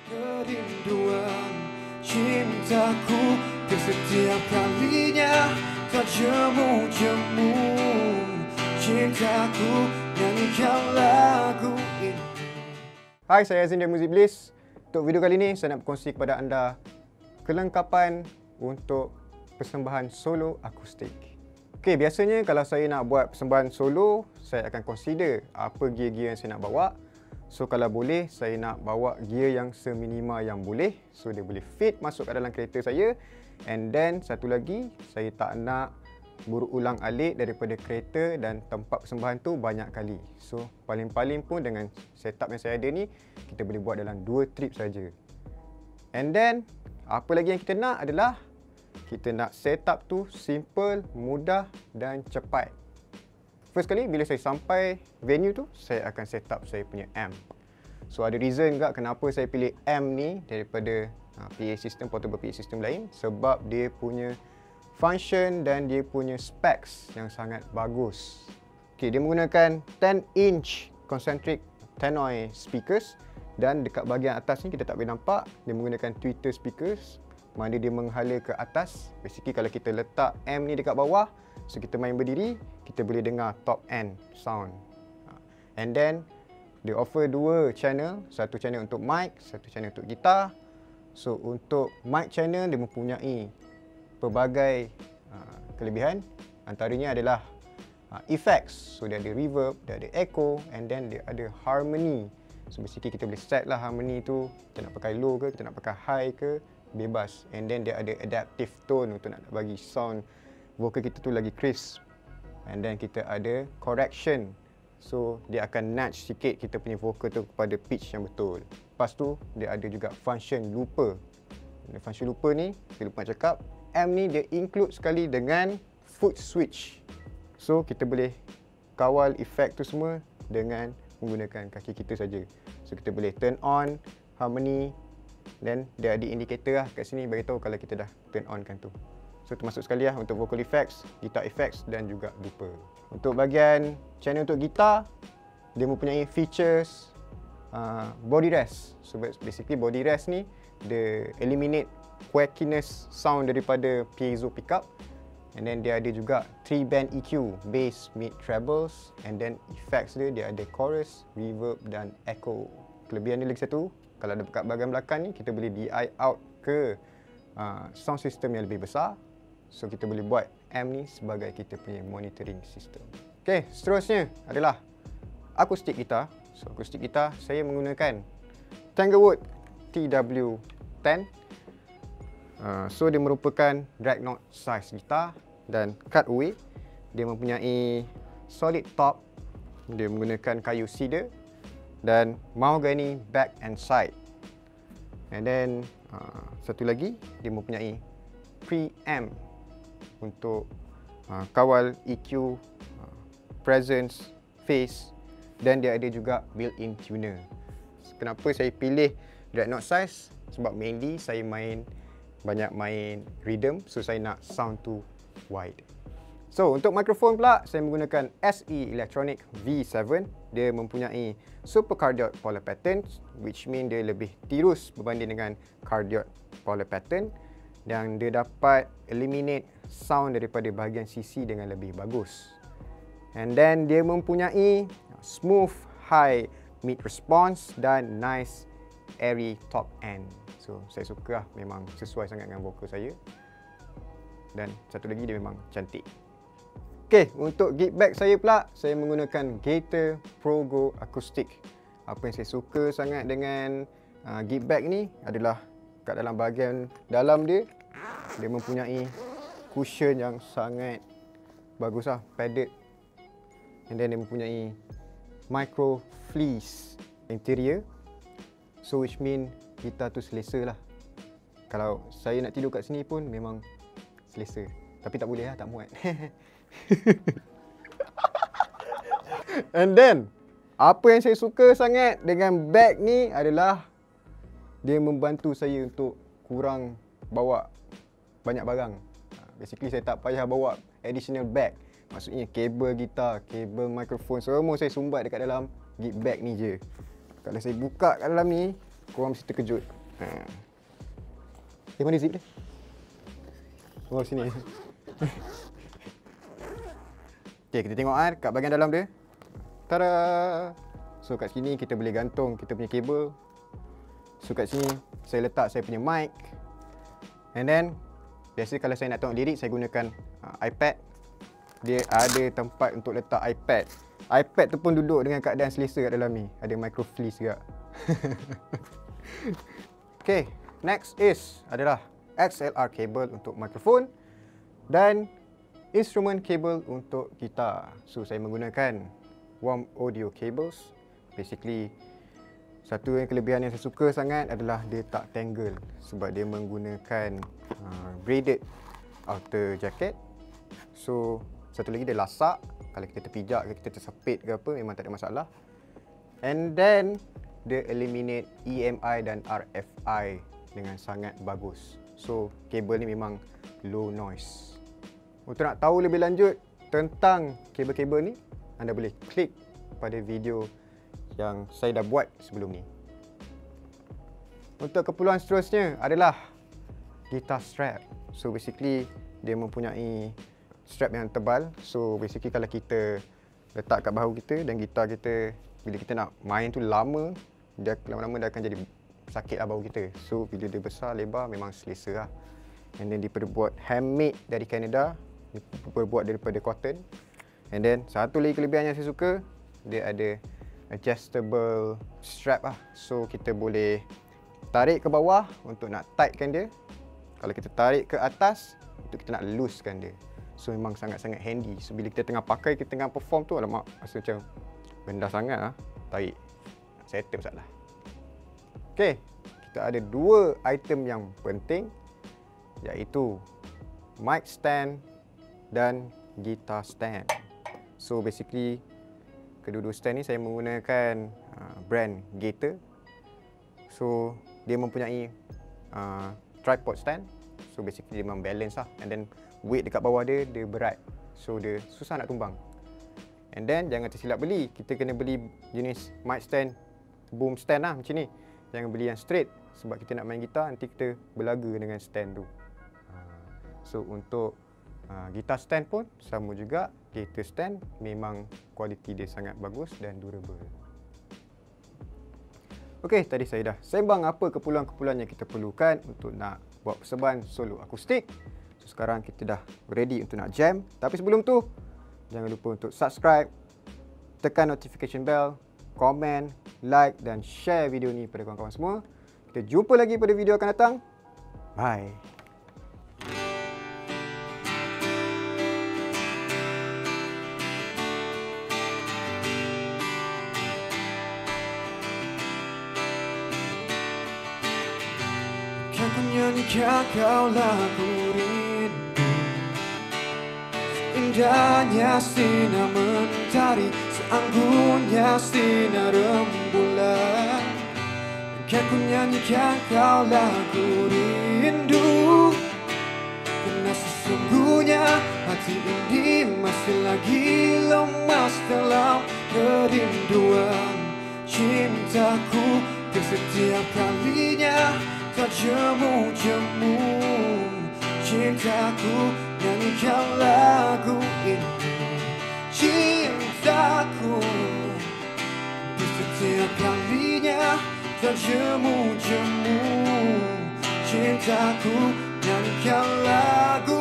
Kerinduan cintaku ke setiap kalinya tak jemu-jemu. Cintaku nyanyikan lagu ini. Hai, saya Azin dari Music Bliss. Untuk video kali ini saya nak berkongsi kepada anda kelengkapan untuk persembahan solo akustik. Okey, biasanya kalau saya nak buat persembahan solo, saya akan consider apa gear-gear yang saya nak bawa. So kalau boleh, saya nak bawa gear yang seminima yang boleh. So dia boleh fit masuk ke dalam kereta saya. And then satu lagi, saya tak nak berulang-alik daripada kereta dan tempat persembahan tu banyak kali. So paling-paling pun dengan setup yang saya ada ni, kita boleh buat dalam 2 trip saja. And then apa lagi yang kita nak adalah kita nak setup tu simple, mudah dan cepat. First kali bila saya sampai venue tu, saya akan set up saya punya amp. So ada reason juga kenapa saya pilih amp ni daripada PA system, portable PA system lain. Sebab dia punya function dan dia punya specs yang sangat bagus. Okay, dia menggunakan 10-inch concentric tannoy speakers. Dan dekat bahagian atas ni kita tak boleh nampak, dia menggunakan tweeter speakers, mana dia menghala ke atas. Basically kalau kita letak amp ni dekat bawah, so kita main berdiri, kita boleh dengar top end sound. And then dia offer 2 channel, satu channel untuk mic, satu channel untuk gitar. So untuk mic channel dia mempunyai pelbagai kelebihan. Antaranya adalah effects. So dia ada reverb, dia ada echo, and then dia ada harmony. So basically kita boleh set lah harmony tu, kita nak pakai low ke, kita nak pakai high ke, bebas. And then dia ada adaptive tone untuk nak bagi sound vokal kita tu lagi crisp. And then kita ada correction. So dia akan nudge sikit kita punya vokal tu kepada pitch yang betul. Lepas tu dia ada juga function looper. Function looper ni, saya lupa nak cakap, amp ni dia include sekali dengan foot switch. So kita boleh kawal efek tu semua dengan menggunakan kaki kita saja. So kita boleh turn on harmony, dan dia ada indicator lah kat sini bagi tahu kalau kita dah turn on kan tu. So termasuk sekali lah untuk vocal effects, guitar effects dan juga looper. Untuk bahagian channel untuk gitar, dia mempunyai features body rest. So basically body rest ni dia eliminate quirkiness sound daripada piezo pickup. And then dia ada juga 3 band EQ, bass, mid, trebles. And then effects dia ada chorus, reverb dan echo. Kelebihan dia lagi satu, kalau ada dekat bahagian belakang ni, kita boleh DI out ke sound system yang lebih besar. So kita boleh buat amp ni sebagai kita punya monitoring system. Okay, seterusnya adalah akustik gitar. So akustik gitar saya menggunakan Tanglewood TW10. So dia merupakan drag note size gitar dan cutaway. Dia mempunyai solid top. Dia menggunakan kayu cedar dan mahogany back and side. And then satu lagi, dia mempunyai preamp untuk kawal EQ, presence, phase, dan dia ada juga built-in tuner. Kenapa saya pilih drag note size? Sebab mainly saya banyak main rhythm, so saya nak sound tu wide. So untuk mikrofon pula, saya menggunakan SE Electronic V7. Dia mempunyai super cardioid polar pattern, which mean dia lebih tirus berbanding dengan cardioid polar pattern, dan dia dapat eliminate sound daripada bahagian sisi dengan lebih bagus. And then dia mempunyai smooth high mid response dan nice airy top end. So saya suka lah, memang sesuai sangat dengan vokal saya. Dan satu lagi, dia memang cantik. Okay, untuk gig bag saya pula, saya menggunakan Gator ProGo Acoustic. Apa yang saya suka sangat dengan gig bag ni adalah kat dalam bahagian dalam dia, dia mempunyai cushion yang sangat bagus lah, padded. And then dia mempunyai micro fleece interior. So which mean gitar tu selesa lah. Kalau saya nak tidur kat sini pun memang selesa. Tapi tak boleh lah, tak muat. And then apa yang saya suka sangat dengan bag ni adalah dia membantu saya untuk kurang bawa banyak barang. Basically saya tak payah bawa additional bag. Maksudnya kabel gitar, kabel mikrofon, semua saya sumbat dekat dalam gig bag ni je. Kalau saya buka kat dalam ni, korang mesti terkejut. Mana zip dia? Oh, sini. Okay, kita tengok kat bahagian dalam dia. Tada! So kat sini kita boleh gantung kita punya kabel. So kat sini saya letak saya punya mic. And then biasa kalau saya nak tengok lirik saya gunakan iPad. Dia ada tempat untuk letak iPad. iPad tu pun duduk dengan keadaan selesa kat dalam ni. Ada micro fleece juga. Okay, next adalah XLR cable untuk mikrofon dan instrument cable untuk gitar. So saya menggunakan warm audio cables. Basically satu yang kelebihan yang saya suka sangat adalah dia tak tangle sebab dia menggunakan braided outer jacket. So satu lagi dia lasak, kalau kita terpijak ke kita tersepit ke apa memang tak ada masalah. And then dia eliminate EMI dan RFI dengan sangat bagus. So kabel ni memang low noise. Untuk nak tahu lebih lanjut tentang kabel-kabel ni, anda boleh klik pada video yang saya dah buat sebelum ni. Untuk keperluan seterusnya adalah guitar strap. So basically dia mempunyai strap yang tebal. So basically kalau kita letak kat bahu kita dan gitar kita, bila kita nak main tu lama, dia lama-lama dia akan jadi sakit lah bahu kita. So bila dia besar, lebar memang selesa lah. And then dia berbuat handmade dari Canada, dia berbuat daripada cotton. And then satu lagi kelebihan yang saya suka, dia ada adjustable strap lah. So kita boleh tarik ke bawah untuk nak tightkan dia. Kalau kita tarik ke atas untuk kita nak loosekan dia. So memang sangat-sangat handy. So bila kita tengah pakai, kita tengah perform tu, alamak rasa macam rendah sangat lah. Tarik, settle masalah. Okay, kita ada dua item yang penting, iaitu mic stand dan guitar stand. So basically kedua-dua stand ni saya menggunakan brand Gator. So dia mempunyai tripod stand. So basically dia memang balance lah. And then weight dekat bawah dia berat. So dia susah nak tumbang. And then jangan tersilap beli. Kita kena beli jenis mic stand, boom stand lah macam ni. Jangan beli yang straight sebab kita nak main gitar nanti kita berlaga dengan stand tu. So untuk guitar stand pun sama juga. Gator stand memang kualiti dia sangat bagus dan durable. Okey, tadi saya dah sembang apa keperluan-keperluan yang kita perlukan untuk nak buat persembahan solo akustik. So sekarang kita dah ready untuk nak jam. Tapi sebelum tu, jangan lupa untuk subscribe, tekan notification bell, komen, like dan share video ni pada kawan-kawan semua. Kita jumpa lagi pada video akan datang. Bye. Kan ku nyanyikan kau lagu rindu, seindahnya sinar mentari, seanggunnya sinar rembulan. Kan ku nyanyikan kau lagu rindu, karena sesungguhnya hati ini masih lagi lemas dalam kerinduan. Cintaku ke setiap kalinya tak jemu-jemu. Cintaku nyanyikan lagu ini. Cintaku di setiap kalinya tak jemu-jemu. Cintaku nyanyikan lagu